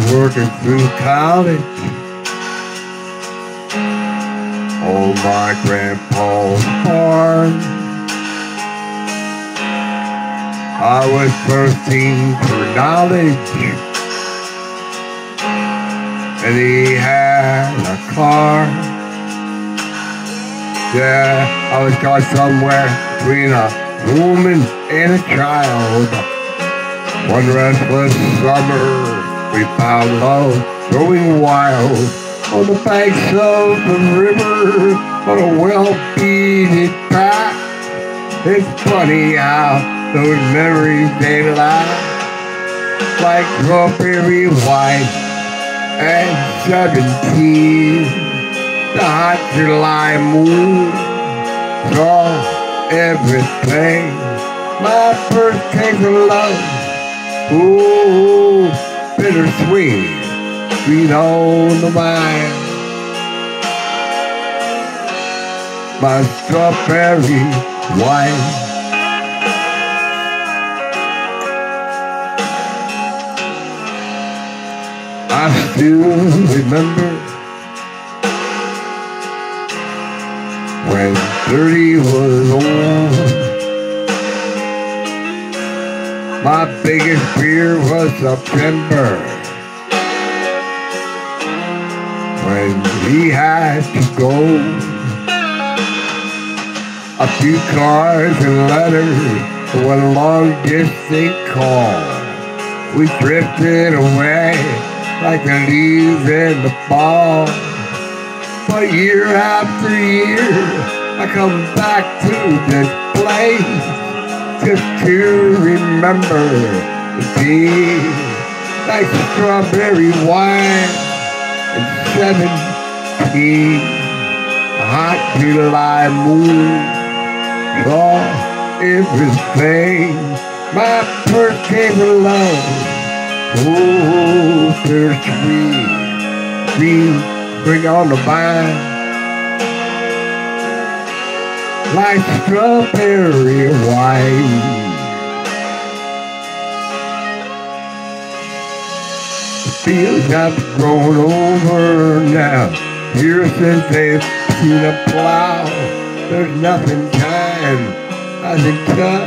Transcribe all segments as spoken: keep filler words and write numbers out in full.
working through college on my grandpa's farm. I was thirsting for knowledge, and he had a car. Yeah, I was caught somewhere between a woman and a child. One restless summer, we found love growing wild on the banks of the river on a well-beaded path. It's funny how those memories they lie like strawberry wine and seventeen. The hot July moon saw everything. My first taste of love, ooh, bittersweet, sweet on the mind. My strawberry wine. I still remember when thirty was old. My biggest fear was September, when he had to go. A few cards and letters for one long distance call. We drifted away like the leaves in the fall. But year after year, I come back to this place just to remember the days like strawberry wine and seventeen. A hot July moon saw everything. My first came of love, oh, bittersweet, sweet. Bring on the vine, like strawberry wine. The fields have grown over now, years since they've seen a plow. There's nothing time hasn't cut.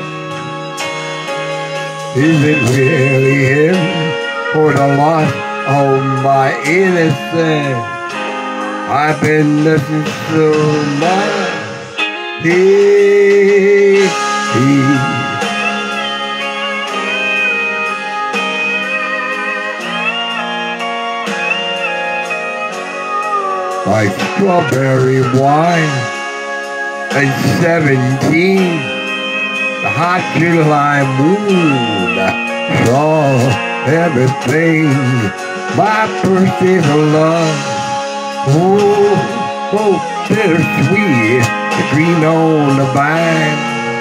Is it really him or the loss of my innocence? I've been missing so much. Hey, hey. Like strawberry wine and seventeen, the hot July moon saw everything. My first day of love. Oh, oh, bittersweet, the green on the vine.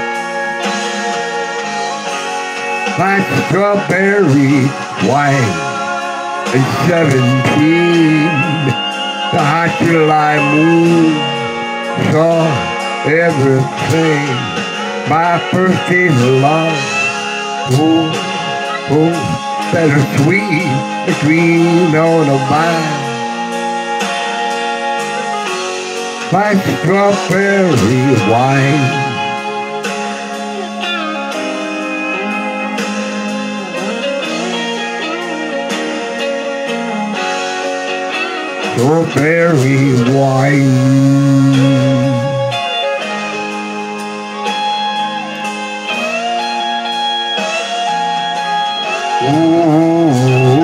Like strawberry wine and seventeen. The hot July moon saw everything. My first taste of love. Oh, oh, bittersweet, the green on the vine. Like strawberry wine. Strawberry wine. Ooh.